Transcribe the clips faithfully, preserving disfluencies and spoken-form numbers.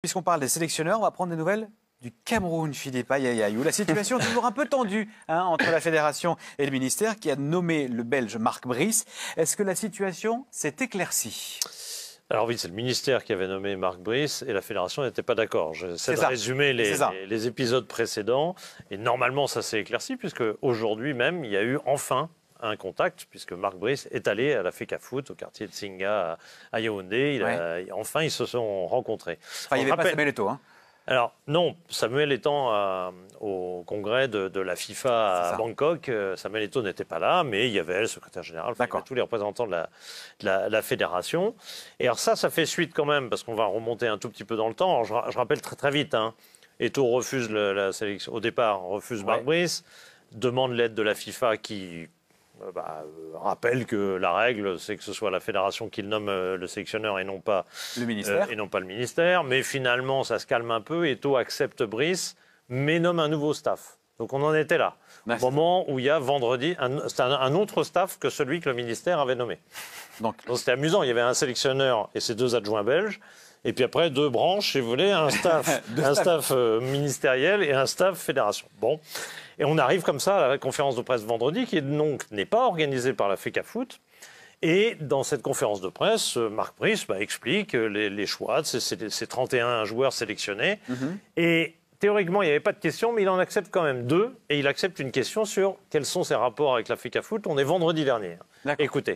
puisqu'on parle des sélectionneurs, on va prendre des nouvelles du Cameroun, Philippe. Aïe, aïe, aïe, où la situation est toujours un peu tendue hein, entre la fédération et le ministère qui a nommé le Belge Marc Brice. Est-ce que la situation s'est éclaircie ? Alors oui, c'est le ministère qui avait nommé Marc Brice et la fédération n'était pas d'accord. J'essaie de résumer les, les, les épisodes précédents et normalement ça s'est éclairci puisque aujourd'hui même il y a eu enfin un contact puisque Marc Brice est allé à la FECAFOOT au quartier de Singa à Yaoundé. Il a, ouais. Enfin ils se sont rencontrés. Enfin, il n'y avait rappelle... pas Samuel Eto'o, hein. Alors non, Samuel étant euh, au congrès de, de la FIFA à Bangkok, euh, Samuel Eto'o n'était pas là, mais il y avait le secrétaire général, il y avait tous les représentants de la, de, la, de la fédération. Et alors ça, ça fait suite quand même, parce qu'on va remonter un tout petit peu dans le temps. Alors, je, je rappelle très très vite, hein, Eto'o refuse le, la sélection, au départ, refuse ouais. Marc Brice, demande l'aide de la FIFA qui... Bah, euh, rappelle que la règle, c'est que ce soit la fédération qui le nomme euh, le sélectionneur et non pas le ministère. Euh, et non pas le ministère. Mais finalement, ça se calme un peu. Eto'o accepte Brice, mais nomme un nouveau staff. Donc on en était là. Merci. Au moment où il y a vendredi, c'est un, un autre staff que celui que le ministère avait nommé. Donc, Donc c'était amusant. Il y avait un sélectionneur et ses deux adjoints belges. Et puis après, deux branches, et vous voulez, un staff, un staff euh, ministériel et un staff fédération. Bon. Et on arrive comme ça à la conférence de presse vendredi, qui donc n'est pas organisée par la FECAFOOT. Et dans cette conférence de presse, Marc Brice bah, explique les, les choix de ces, ces trente et un joueurs sélectionnés. Mm-hmm. Et théoriquement, il n'y avait pas de question, mais il en accepte quand même deux. Et il accepte une question sur quels sont ses rapports avec la FECAFOOT. On est vendredi dernier. Écoutez.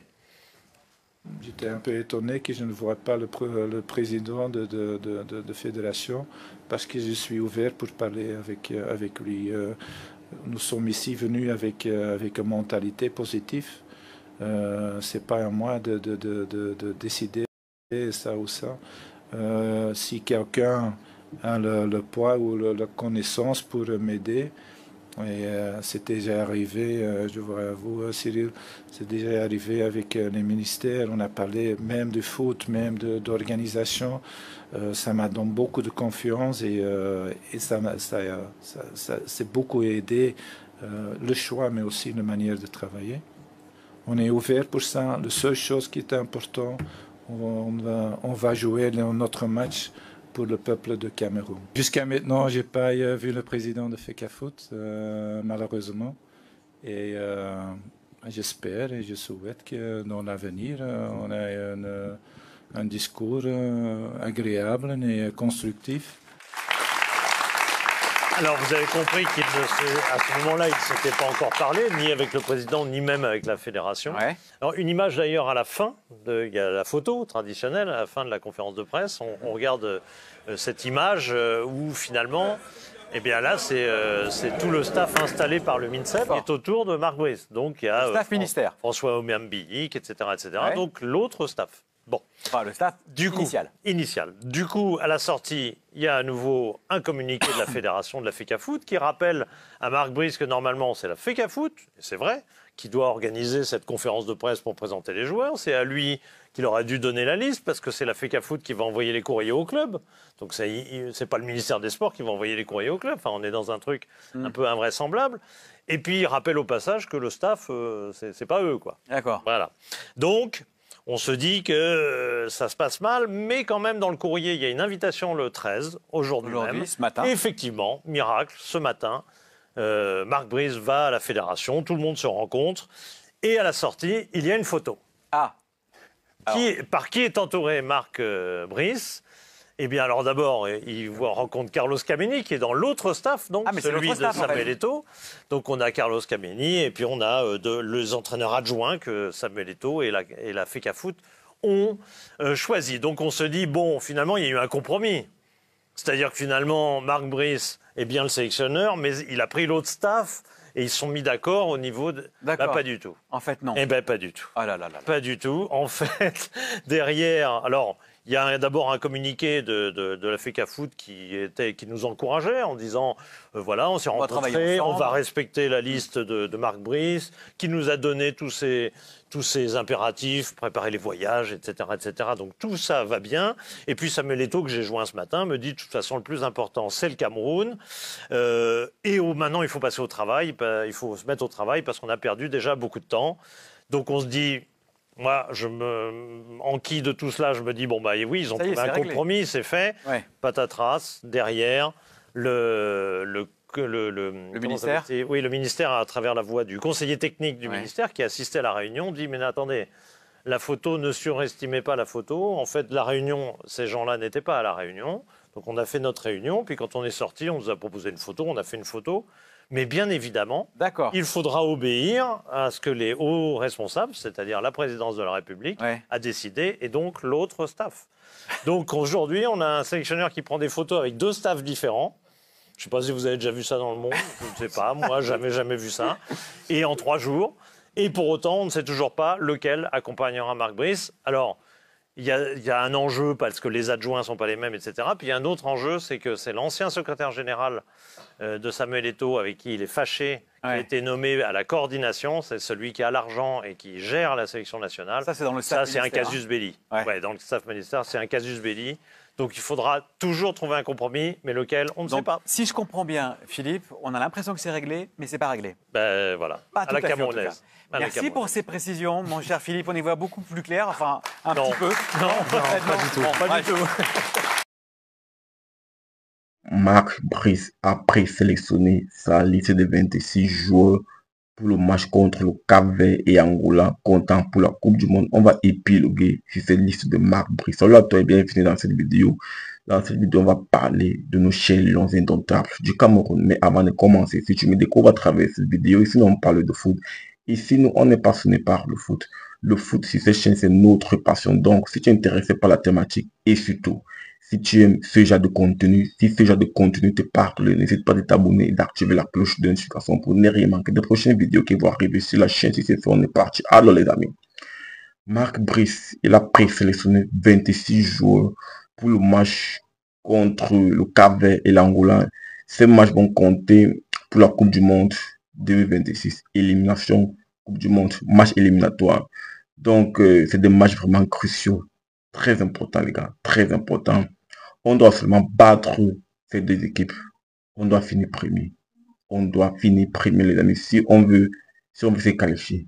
J'étais un peu étonné que je ne vois pas le, pr le président de, de, de, de, de fédération parce que je suis ouvert pour parler avec, avec lui. Nous sommes ici venus avec, avec une mentalité positive. Euh, Ce n'est pas à moi de, de, de, de, de décider ça ou ça. Euh, si quelqu'un a le, le poids ou le, la connaissance pour m'aider, et euh, c'est déjà arrivé, euh, je vois à vous, Cyril, c'est déjà arrivé avec euh, les ministères, on a parlé même du foot, même d'organisation. Euh, ça m'a donné beaucoup de confiance et, euh, et ça m'a ça, ça, ça, ça beaucoup aidé euh, le choix, mais aussi la manière de travailler. On est ouvert pour ça. La seule chose qui est importante, on va, on va jouer notre match pour le peuple de Cameroun. Jusqu'à maintenant, je n'ai pas vu le président de FECAFOOT, euh, malheureusement. Et euh, j'espère et je souhaite que dans l'avenir, euh, on ait un, un discours euh, agréable et constructif. Alors, vous avez compris qu'à ce moment-là, il ne s'était pas encore parlé, ni avec le président, ni même avec la fédération. Ouais. Alors, une image d'ailleurs à la fin, de, il y a la photo traditionnelle, à la fin de la conférence de presse, on, on regarde euh, cette image euh, où finalement, eh bien là, c'est euh, tout le staff installé par le MINSEP qui est autour de Marc Brice. Donc, il y a le staff euh, ministère. François Omiambiik, et cetera, et cetera. Ouais. Donc, l'autre staff. Bon. Enfin, le staff du coup, initial. Initial. Du coup, à la sortie, il y a à nouveau un communiqué de la fédération de la FECAFOOT qui rappelle à Marc Brice que normalement, c'est la FECAFOOT, c'est vrai, qui doit organiser cette conférence de presse pour présenter les joueurs. C'est à lui qu'il aurait dû donner la liste parce que c'est la FECAFOOT qui va envoyer les courriers au club. Donc, c'est pas le ministère des Sports qui va envoyer les courriers au club. Enfin, on est dans un truc mm. un peu invraisemblable. Et puis, il rappelle au passage que le staff, euh, c'est pas eux, quoi. D'accord. Voilà. Donc, on se dit que euh, ça se passe mal, mais quand même, dans le courrier, il y a une invitation le treize, aujourd'hui Aujourd'hui, même. ce matin. Et effectivement, miracle, ce matin, euh, Marc Brice va à la fédération, tout le monde se rencontre, et à la sortie, il y a une photo. Ah qui, Par qui est entouré Marc euh, Brice? Eh bien, alors d'abord, il voit, rencontre Carlos Kameni, qui est dans l'autre staff, donc, ah, celui de staff, Samuel en fait. Eto'o. Donc, on a Carlos Kameni, et puis on a euh, de, les entraîneurs adjoints que Samuel Eto'o et la, et la FECAFOOT ont euh, choisi. Donc, on se dit, bon, finalement, il y a eu un compromis. C'est-à-dire que finalement, Marc Brice est bien le sélectionneur, mais il a pris l'autre staff, et ils se sont mis d'accord au niveau de... Bah, pas du tout. En fait, non. Eh bien, pas du tout. Oh là là là là. Pas du tout. En fait, derrière... Alors... Il y a d'abord un communiqué de, de, de la FECAFOOT qui, était, qui nous encourageait en disant euh, voilà, on s'est rencontrés, on va respecter la liste de, de Marc Brice, qui nous a donné tous ces, tous ces impératifs, préparer les voyages, et cetera, et cetera. Donc tout ça va bien. Et puis Samuel Eto'o, que j'ai joint ce matin, me dit de toute façon le plus important, c'est le Cameroun. Euh, et au, maintenant, il faut passer au travail, il faut se mettre au travail parce qu'on a perdu déjà beaucoup de temps. Donc on se dit. Moi, je me enquille de tout cela, je me dis, bon, bah oui, ils ont trouvé un compromis, c'est fait. Ouais. Patatras, derrière, le... le Le, le, le ministère Oui, le ministère, à travers la voix du conseiller technique du ouais. ministère qui assistait à la réunion, dit « Mais attendez, la photo, ne surestimez pas la photo. En fait, la réunion, ces gens-là n'étaient pas à la réunion. Donc, on a fait notre réunion. Puis, quand on est sorti, on nous a proposé une photo. On a fait une photo. Mais bien évidemment, il faudra obéir à ce que les hauts responsables, c'est-à-dire la présidence de la République, ouais. a décidé, et donc l'autre staff. Donc, aujourd'hui, on a un sélectionneur qui prend des photos avec deux staffs différents. Je ne sais pas si vous avez déjà vu ça dans le monde, je ne sais pas, moi, jamais, jamais vu ça. Et en trois jours. Et pour autant, on ne sait toujours pas lequel accompagnera Marc Brice. Alors, il y a, y a un enjeu parce que les adjoints ne sont pas les mêmes, et cetera. Puis il y a un autre enjeu, c'est que c'est l'ancien secrétaire général euh, de Samuel Eto'o, avec qui il est fâché, qui ouais. a été nommé à la coordination. C'est celui qui a l'argent et qui gère la sélection nationale. Ça, c'est dans le staff Ça, c'est un casus belli. Ouais. Ouais, dans le staff ministère, c'est un casus belli. Donc il faudra toujours trouver un compromis, mais lequel, on ne Donc, sait pas. Si je comprends bien, Philippe, on a l'impression que c'est réglé, mais ce n'est pas réglé. Ben voilà, pas à la camerounaise. Merci pour ces précisions, mon cher Philippe. On y voit beaucoup plus clair, enfin un non. petit peu. Non, non, pas du tout. Bon, pas du tout. Marc Brice a présélectionné sa liste de vingt-six joueurs pour le match contre le Cap-Vert et Angola, comptant pour la Coupe du Monde. On va épiloguer sur cette liste de Marc Brice. Salut à toi et bienvenue dans cette vidéo. Dans cette vidéo, on va parler de nos chers lions indomptables du Cameroun. Mais avant de commencer, si tu me découvres à travers cette vidéo, ici on parle de foot. Ici, nous, on est passionné par le foot. Le foot sur cette chaîne, c'est notre passion. Donc, si tu es intéressé par la thématique et surtout, si tu aimes ce genre de contenu, si ce genre de contenu te parle, n'hésite pas à t'abonner et d'activer la cloche de notification pour ne rien manquer des prochaines vidéos qui vont arriver sur la chaîne. Si c'est fait, on est parti. Alors les amis, Marc Brice, il a présélectionné vingt-six joueurs pour le match contre le Cap-Vert et l'Angola. Ces matchs vont compter pour la Coupe du Monde deux mille vingt-six. Élimination, Coupe du Monde, match éliminatoire. Donc, euh, c'est des matchs vraiment cruciaux. Très important, les gars. Très important. On doit seulement battre ces deux équipes. On doit finir premier. On doit finir premier, les amis, si on veut, si on veut se qualifier.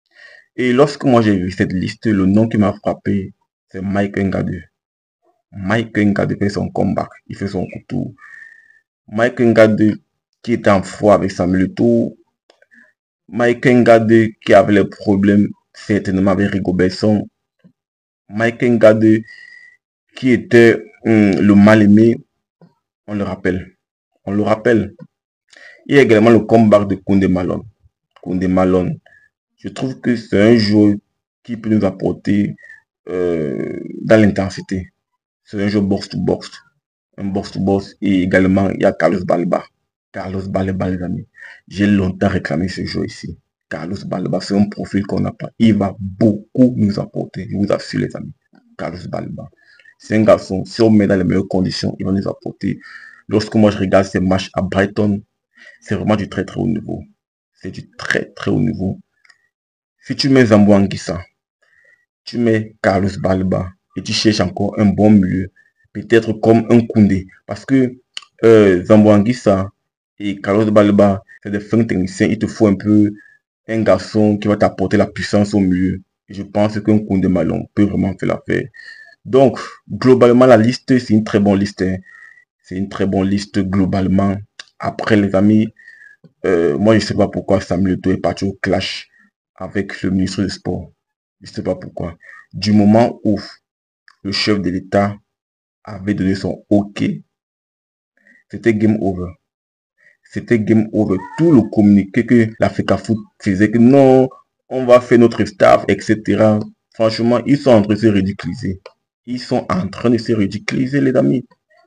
Et lorsque moi j'ai vu cette liste, le nom qui m'a frappé, c'est Mike Ngade. Mike Ngade fait son comeback. Il fait son retour. Mike Ngade qui était en foi avec Samuel Eto'o. Mike Ngade qui avait les problèmes certainement avec Rigobert-Song. Mike Ngade qui était hum, le mal-aimé, on le rappelle. On le rappelle. Il y a également le comeback de Koundé Malone. Koundé Malone, je trouve que c'est un joueur qui peut nous apporter euh, dans l'intensité. C'est un joueur box-to-box. Un box-to-box. Et également, il y a Carlos Baleba. Carlos Baleba, les amis. J'ai longtemps réclamé ce joueur ici. Carlos Baleba, c'est un profil qu'on n'a pas. Il va beaucoup nous apporter. Je vous assure, les amis. Carlos Baleba. C'est un garçon, si on met dans les meilleures conditions, il va nous apporter. Lorsque moi je regarde ces matchs à Brighton, c'est vraiment du très très haut niveau. C'est du très très haut niveau. Si tu mets Zambo Anguissa, tu mets Carlos Baleba et tu cherches encore un bon milieu, peut-être comme un Koundé. Parce que euh, Zambo Anguissa et Carlos Baleba, c'est des fins techniciens. Il te faut un peu un garçon qui va t'apporter la puissance au milieu. Et je pense qu'un Koundé Malone peut vraiment faire l'affaire. Donc, globalement, la liste, c'est une très bonne liste. Hein. C'est une très bonne liste globalement. Après, les amis, euh, moi, je ne sais pas pourquoi Samuel Eto'o est parti au clash avec le ministre des Sports. Je ne sais pas pourquoi. Du moment où le chef de l'État avait donné son OK, c'était game over. C'était game over. Tout le communiqué que l'Africa Foot faisait que non, on va faire notre staff, et cetera. Franchement, ils sont en train de se ridiculiser. Ils sont en train de se ridiculiser, les amis.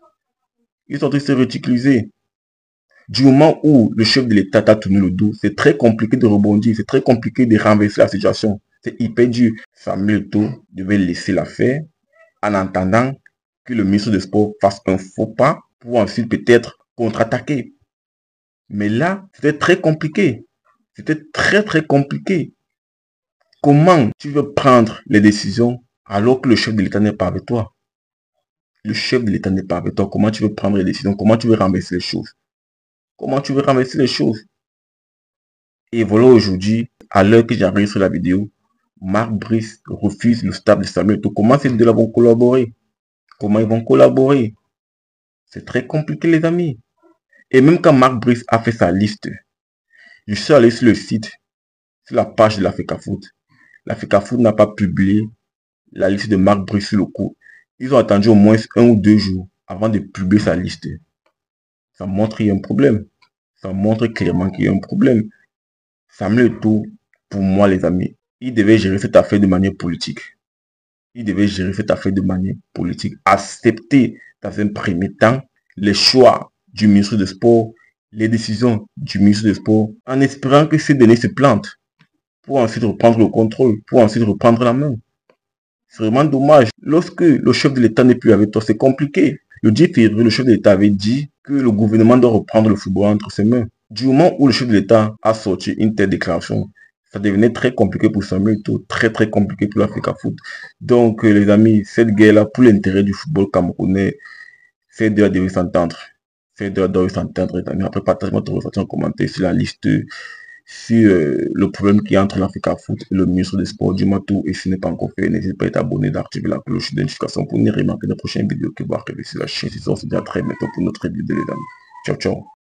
Ils sont en train de se ridiculiser. Du moment où le chef de l'État t'a tourné le dos, c'est très compliqué de rebondir. C'est très compliqué de renverser la situation. C'est hyper dur. Samuel Eto'o devait laisser l'affaire en attendant que le ministre des Sports fasse un faux pas pour ensuite peut-être contre-attaquer. Mais là, c'était très compliqué. C'était très très compliqué. Comment tu veux prendre les décisions alors que le chef de l'État n'est pas avec toi? Le chef de l'État n'est pas avec toi. Comment tu veux prendre les décisions? Comment tu veux renverser les choses? Comment tu veux renverser les choses? Et voilà aujourd'hui, à l'heure que j'arrive sur la vidéo, Marc Brice refuse le staff de Samuel Eto'o. Comment ces deux-là vont collaborer? Comment ils vont collaborer? C'est très compliqué, les amis. Et même quand Marc Brice a fait sa liste, je suis allé sur le site, sur la page de la FECAFOOT. La FECAFOOT n'a pas publié la liste de Marc Brice sur le coup. Ils ont attendu au moins un ou deux jours avant de publier sa liste. Ça montre qu'il y a un problème. Ça montre clairement qu'il y a un problème. Samuel Eto'o, pour moi, les amis, il devait gérer cette affaire de manière politique. Il devait gérer cette affaire de manière politique. Accepter dans un premier temps les choix du ministre des Sports, les décisions du ministre des Sports, en espérant que ces derniers se plantent, pour ensuite reprendre le contrôle, pour ensuite reprendre la main. C'est vraiment dommage. Lorsque le chef de l'État n'est plus avec toi, c'est compliqué. Le dix février, le chef de l'État avait dit que le gouvernement doit reprendre le football entre ses mains. Du moment où le chef de l'État a sorti une telle déclaration, ça devenait très compliqué pour Samuel Eto'o, très très compliqué pour la FECAFOOT. Donc euh, les amis, cette guerre-là, pour l'intérêt du football camerounais, ces deux devaient s'entendre. Ces deux doivent s'entendre, les amis. Après, partagez-moi ton ressenti en commentaire sur la liste, sur euh, le problème qui est entre la FECAFOOT et le ministre des Sports du Matou. Et si ce n'est pas encore fait, n'hésitez pas à être abonné, d'activer la cloche de notification pour ne rien manquer des prochaines vidéos qui vont arriver sur la chaîne. On se dit à très bientôt pour notre vidéo, les amis. Ciao, ciao.